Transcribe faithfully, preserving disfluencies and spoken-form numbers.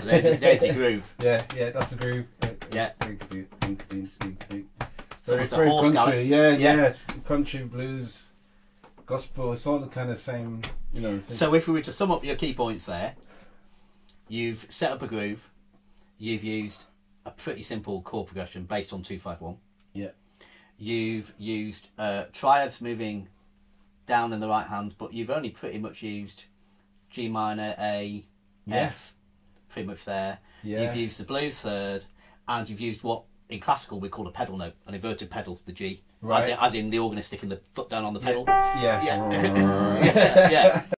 So there's, there's your groove. Yeah, yeah, that's the groove. Yeah. So Very, it's the very horse country, gallop. yeah, Yeah. yeah, country, blues, gospel, it's all the kind of same, you know. Thing. So if we were to sum up your key points there, you've set up a groove, you've used a pretty simple chord progression based on two five one. Yeah. You've used uh, triads moving down in the right hand, but you've only pretty much used G minor, A, Yeah. F, pretty much there. Yeah. You've used the blues third, and you've used what in classical we call a pedal note, an inverted pedal, the G. Right. As in, as in the organist sticking the foot down on the pedal. Yeah. Yeah. yeah. yeah.